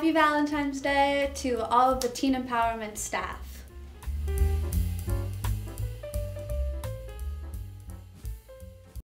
Happy Valentine's Day to all of the Teen Empowerment staff.